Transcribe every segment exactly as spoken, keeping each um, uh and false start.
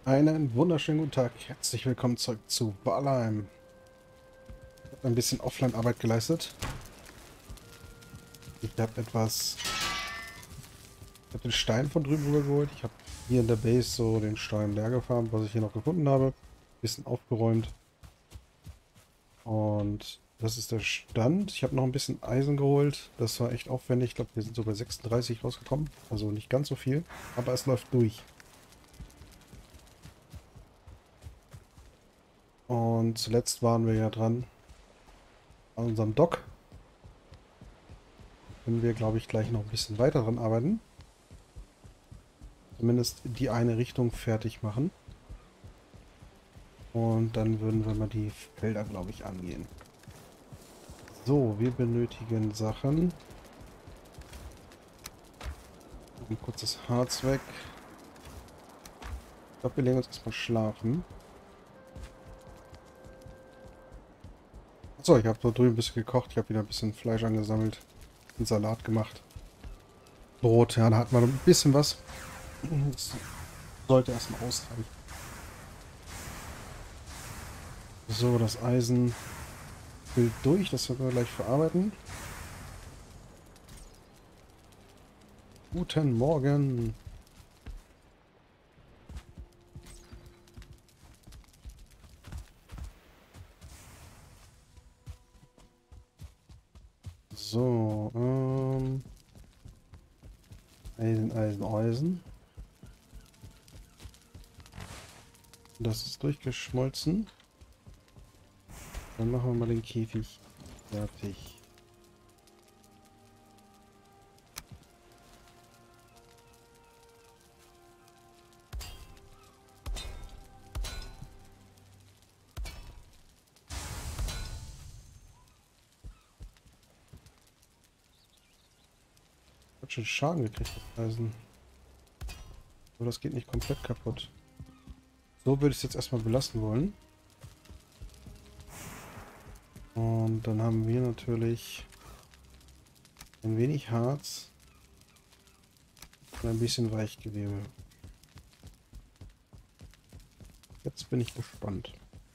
Einen wunderschönen guten Tag. Herzlich willkommen zurück zu Valheim. Ich habe ein bisschen Offline-Arbeit geleistet. Ich habe etwas... Ich habe den Stein von drüben rübergeholt. Ich habe hier in der Base so den Stein leer gefarmt, was ich hier noch gefunden habe. Ein bisschen aufgeräumt. Und das ist der Stand. Ich habe noch ein bisschen Eisen geholt. Das war echt aufwendig. Ich glaube, wir sind so bei sechsunddreißig rausgekommen. Also nicht ganz so viel. Aber es läuft durch. Und zuletzt waren wir ja dran an unserem Dock. Können wir, glaube ich, gleich noch ein bisschen weiter dran arbeiten. Zumindest die eine Richtung fertig machen. Und dann würden wir mal die Felder, glaube ich, angehen. So, wir benötigen Sachen. Ein kurzes Harz weg. Ich glaube, wir legen uns erstmal schlafen. Achso, ich habe da drüben ein bisschen gekocht. Ich habe wieder ein bisschen Fleisch angesammelt. Einen Salat gemacht. Brot, ja, da hat man ein bisschen was. Das sollte erstmal ausreichen. So, das Eisen füllt durch. Das werden wir gleich verarbeiten. Guten Morgen. So, ähm... Eisen, Eisen, Eisen. Das ist durchgeschmolzen. Dann machen wir mal den Käfig fertig. Hat schon Schaden gekriegt, das Eisen. Aber das geht nicht komplett kaputt. So würde ich es jetzt erstmal belassen wollen. Und dann haben wir natürlich ein wenig Harz und ein bisschen Weichgewebe. Jetzt bin ich gespannt.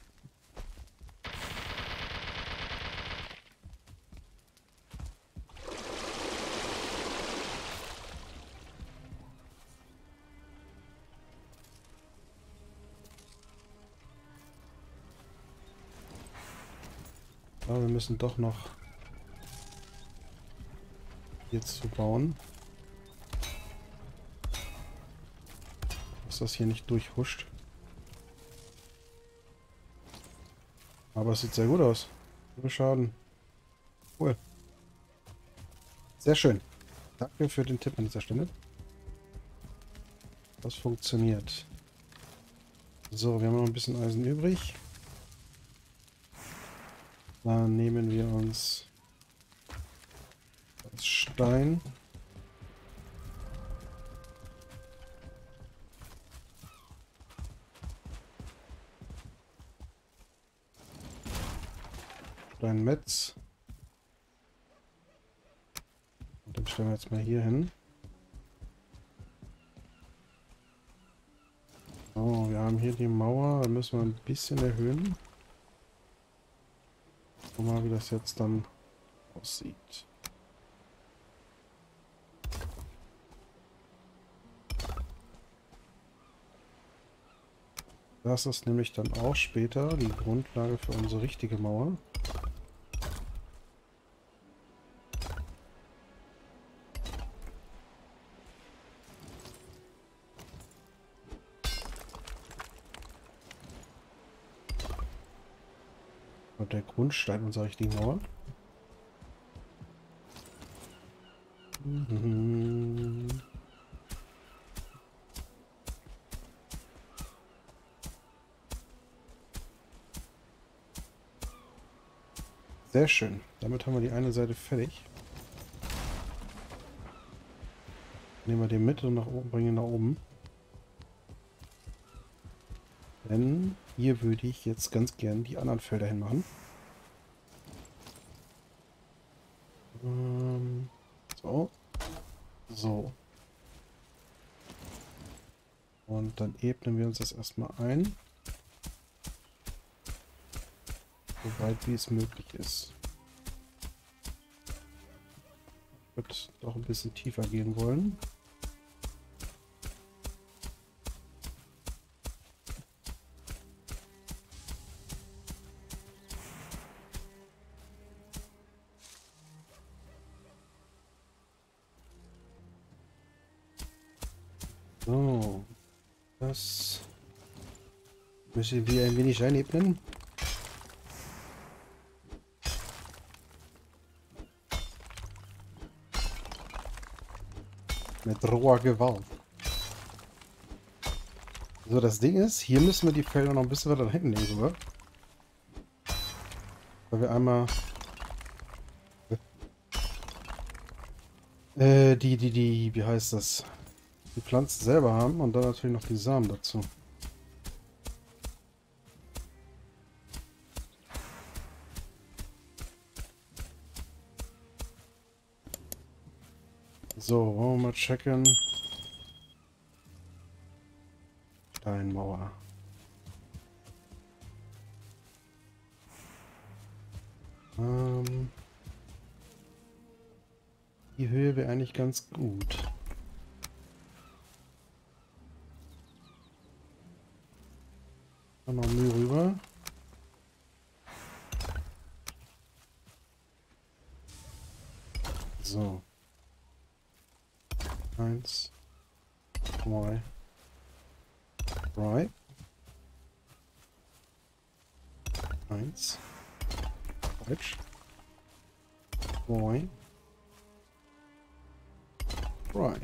Aber wir müssen doch noch hier zu bauen, dass das hier nicht durchhuscht. Aber es sieht sehr gut aus. Ohne Schaden. Cool. Sehr schön. Danke für den Tipp an dieser Stelle. Das funktioniert. So, wir haben noch ein bisschen Eisen übrig. Dann nehmen wir uns das Stein. Steinmetz. Und den stellen wir jetzt mal hier hin. So, wir haben hier die Mauer. Da müssen wir ein bisschen erhöhen. Gucken wir mal, wie das jetzt dann aussieht. Das ist nämlich dann auch später die Grundlage für unsere richtige Mauer. Und der Grundstein unserer richtigen Mauer. Mhm. Sehr schön. Damit haben wir die eine Seite fertig. Nehmen wir den mit und nach oben, bringen ihn nach oben. Denn hier würde ich jetzt ganz gern die anderen Felder hinmachen. Ähm, so. So. Und dann ebnen wir uns das erstmal ein. Soweit wie es möglich ist. Ich würde doch ein bisschen tiefer gehen wollen. So, das müssen wir ein wenig einebnen. Mit roher Gewalt. So, das Ding ist, hier müssen wir die Felder noch ein bisschen weiter hinten legen, oder? Weil wir einmal äh, die, die, die, wie heißt das? Die Pflanzen selber haben und dann natürlich noch die Samen dazu. So, wollen wir mal checken. Steinmauer. Ähm, die Höhe wäre eigentlich ganz gut. Dann noch Mühe rüber. So. Eins. Zwei. Drei. Eins. Falsch. Zwei. Drei.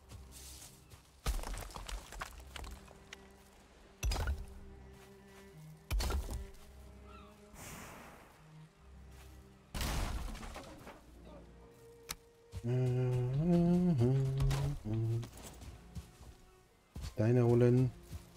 Steine holen.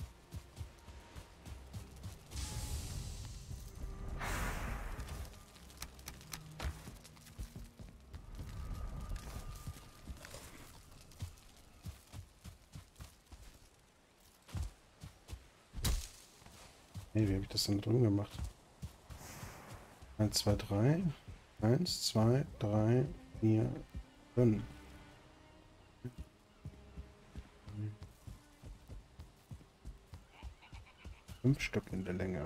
Hey, wie habe ich das denn drin gemacht? eins, zwei, drei. eins, zwei, drei, vier, fünf. Fünf Stück in der Länge.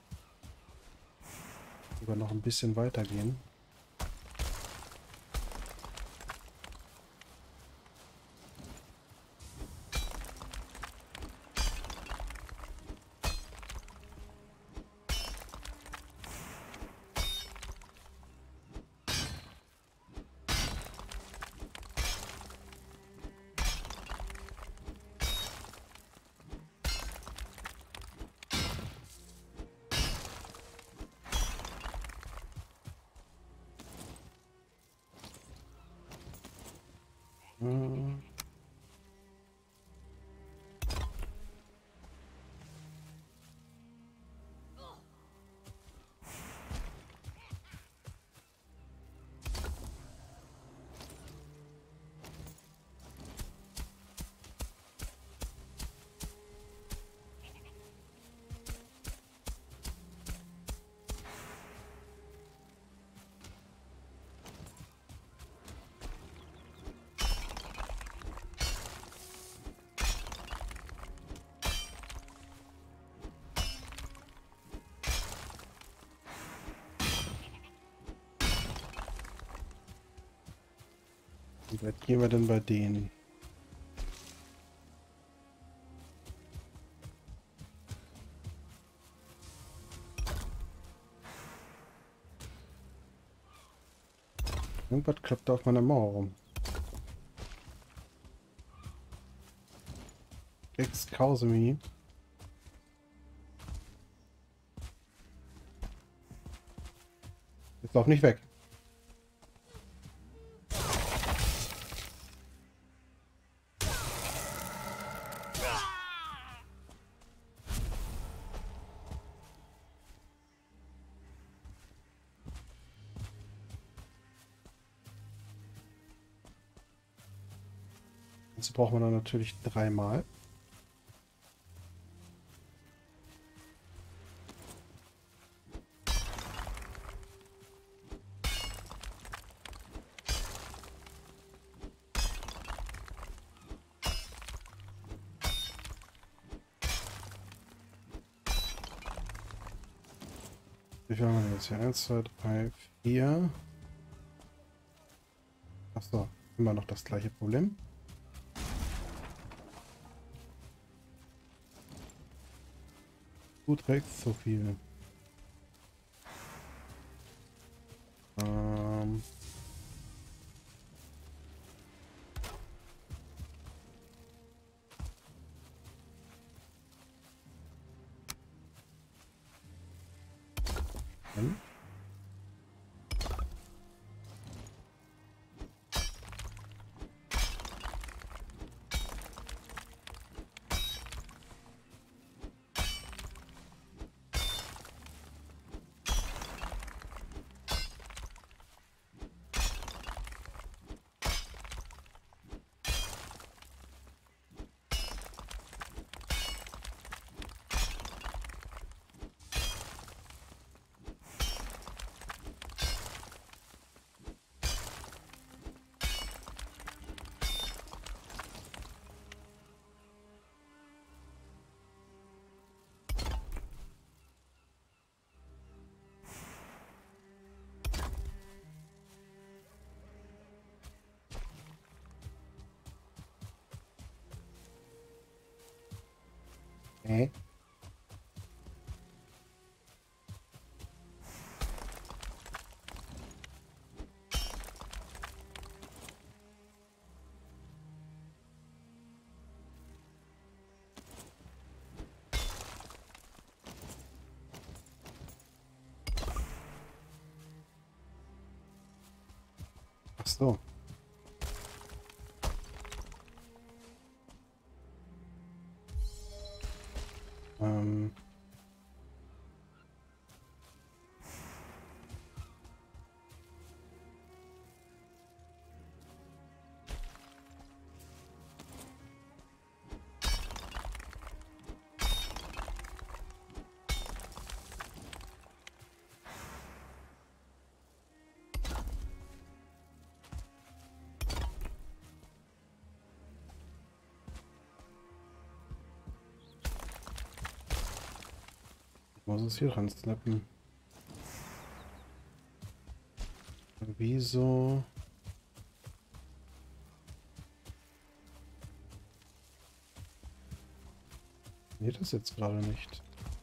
Sogar noch ein bisschen weiter gehen. Hm. Wie weit gehen wir denn bei denen? Irgendwas klappt da auf meiner Mauer rum. Excuse me. Jetzt lauf nicht weg. Jetzt braucht man dann natürlich dreimal. Wie viel haben wir jetzt hier? eins, zwei, drei, vier. Achso, immer noch das gleiche Problem. Du trägst so viel. Ähm... Hm? Nee. Ach so. Ähm... Ich muss es hier dran snappen. Wieso? Nee, das jetzt gerade nicht.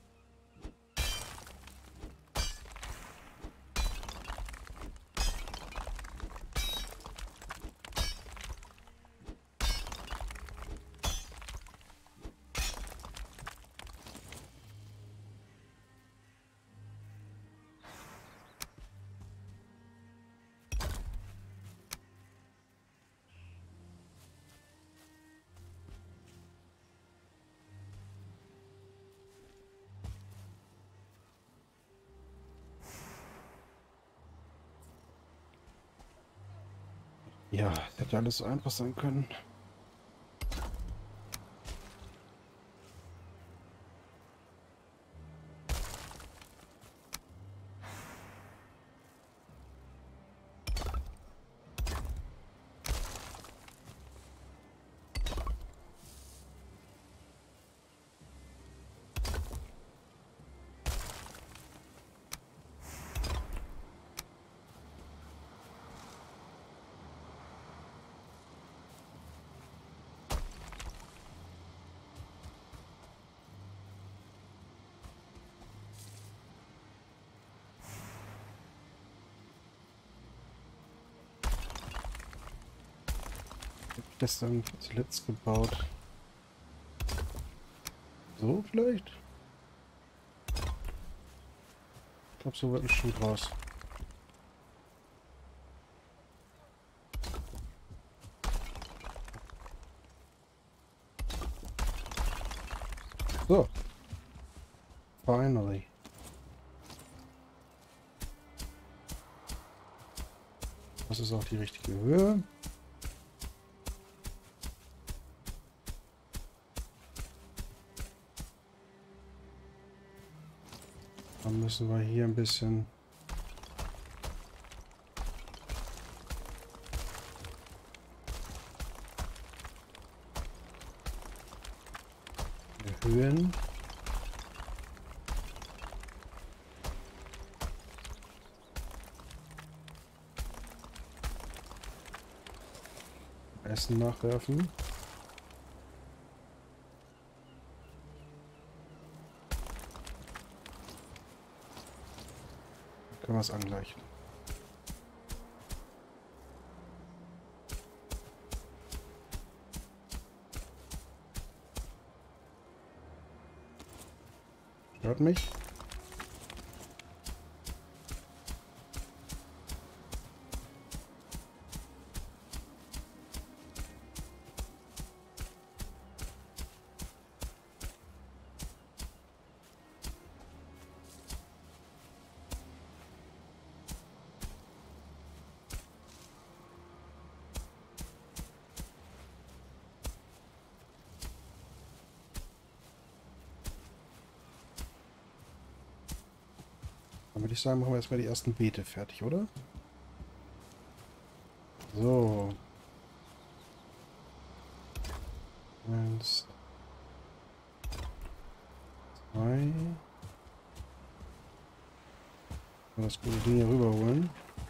Ja, hätte alles so einfach sein können. Das dann zuletzt gebaut. So vielleicht? Ich glaube, so wird ein Schuh draus. So. Finally. Das ist auch die richtige Höhe. Dann müssen wir hier ein bisschen erhöhen. Essen nachwerfen. Dann können wir es angleichen. Hört mich? Dann würde ich sagen, machen wir erstmal die ersten Beete fertig, oder? So. Eins. Zwei. Mal das gute Ding hier rüberholen.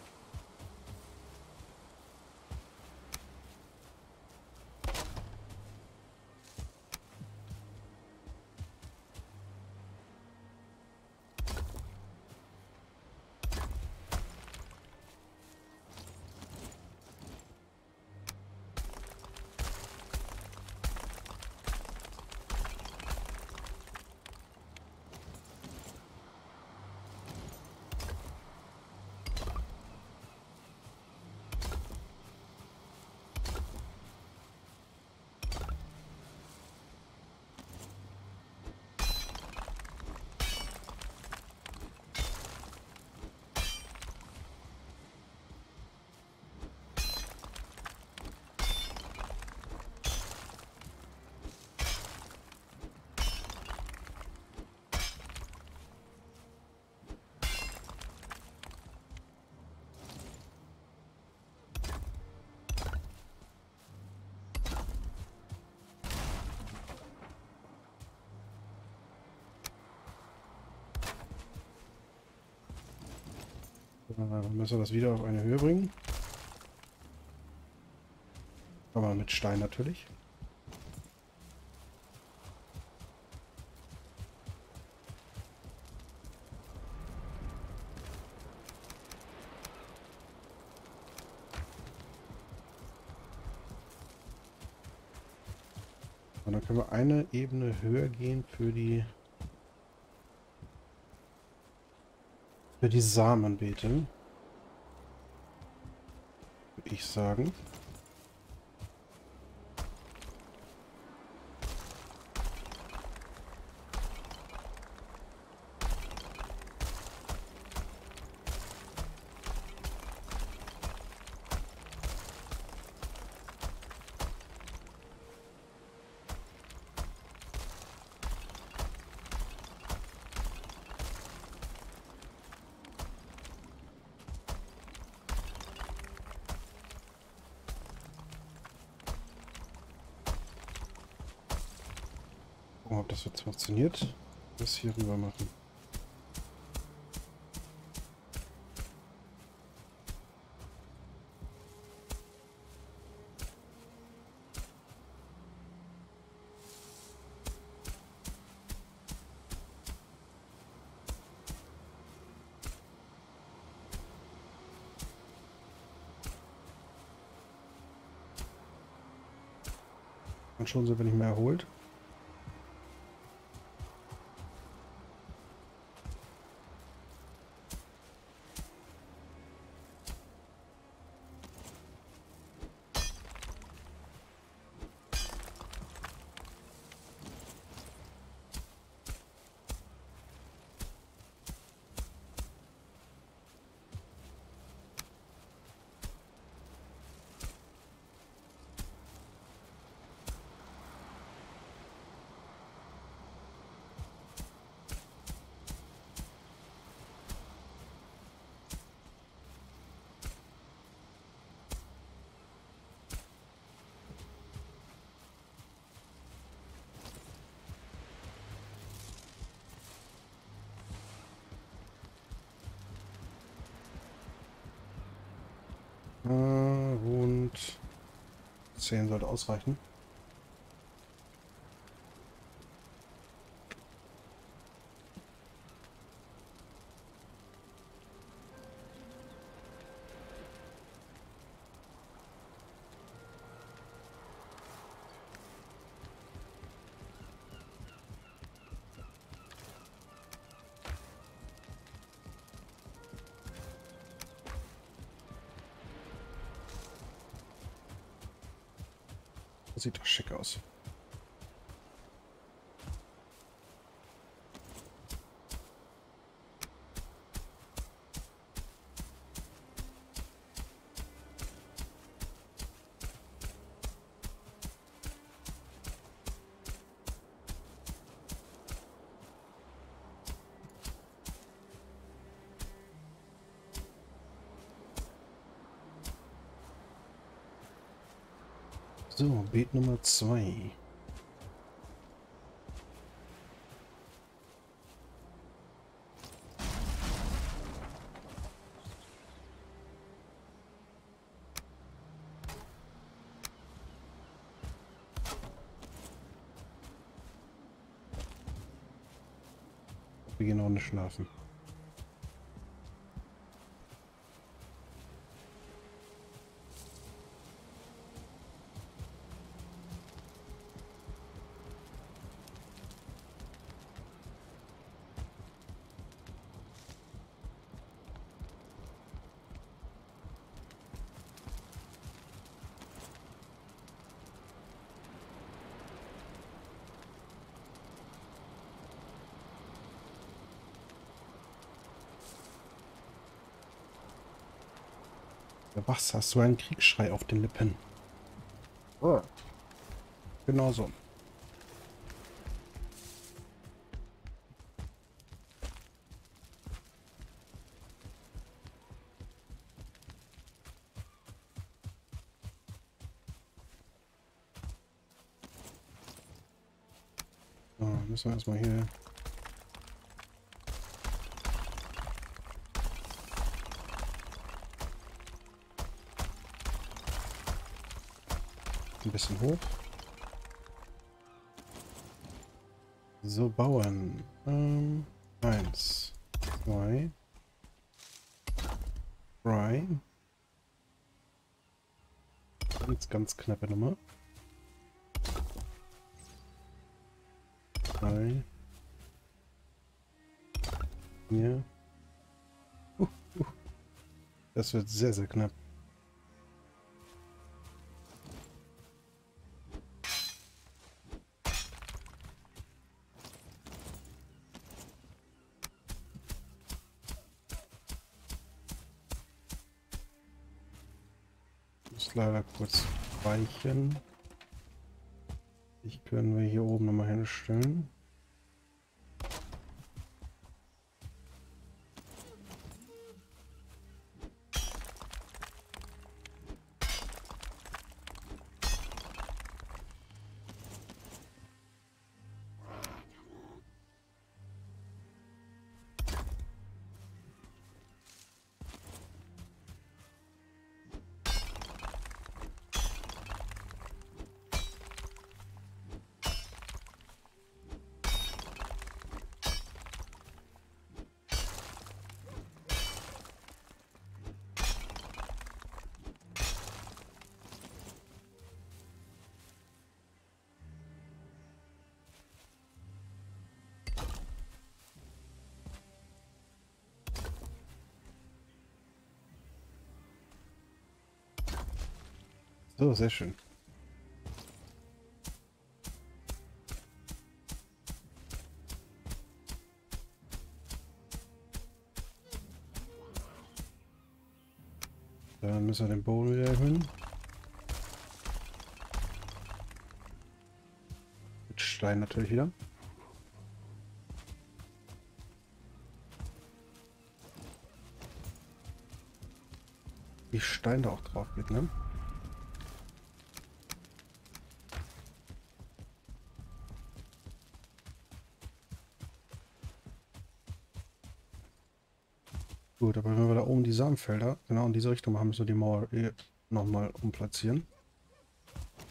Dann müssen wir das wieder auf eine Höhe bringen. Aber mit Stein natürlich. Und dann können wir eine Ebene höher gehen für die für die Samenbeete. Würde ich sagen. Gucken, ob das jetzt funktioniert. Das hier rüber machen. Und schon sind wir nicht mehr erholt. zehn sollte ausreichen. Das sieht doch schick aus. So, Beet Nummer zwei. Wir gehen auch nicht schlafen. Was hast du einen Kriegsschrei auf den Lippen? Oh. Genau so. So, müssen wir erstmal hier. Ein bisschen hoch. So, bauen. Ähm, eins, zwei, drei. Ganz, ganz knappe Nummer. Drei. Vier. Uh, uh. Das wird sehr, sehr knapp. Muss leider kurz weichen. Ich können wir hier oben nochmal hinstellen. So, sehr schön. Dann müssen wir den Boden wieder erhöhen. Mit Stein natürlich wieder. Wie Stein da auch drauf geht, ne? Gut, aber wenn wir da oben die Samenfelder genau in diese Richtung machen, müssen wir die Mauer eh nochmal umplatzieren.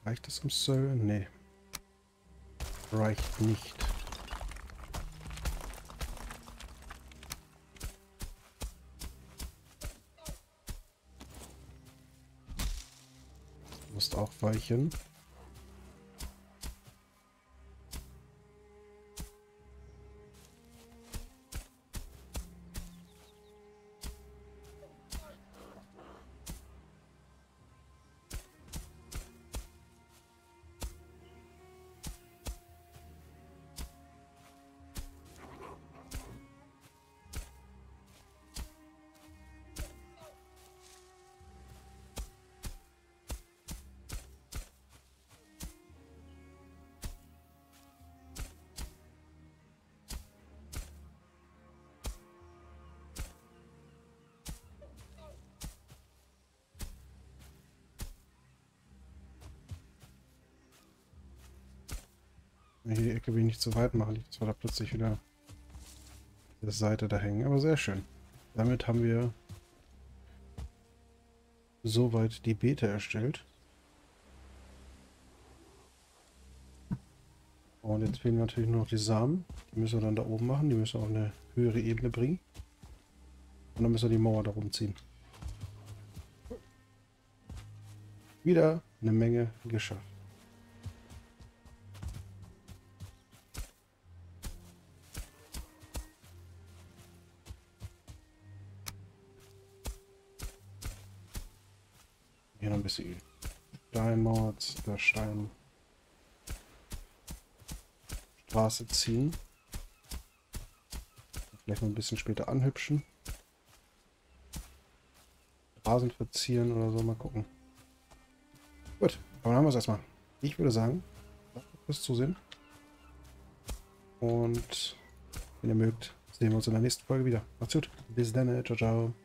Reicht das um Soul? Nee. Reicht nicht. Du musst auch weichen. Hier die Ecke will ich nicht zu weit machen, nicht, dass wir da plötzlich wieder die Seite da hängen. Aber sehr schön. Damit haben wir soweit die Beete erstellt. Und jetzt fehlen natürlich nur noch die Samen. Die müssen wir dann da oben machen. Die müssen wir auf eine höhere Ebene bringen. Und dann müssen wir die Mauer da rumziehen. Wieder eine Menge geschafft. Hier noch ein bisschen Steinmauer, der Stein Straße ziehen. Vielleicht noch ein bisschen später anhübschen. Rasen verzieren oder so, mal gucken. Gut, aber dann haben wir es erstmal. Ich würde sagen, danke fürs Zusehen. Und wenn ihr mögt, sehen wir uns in der nächsten Folge wieder. Macht's gut. Bis dann. Ciao, ciao.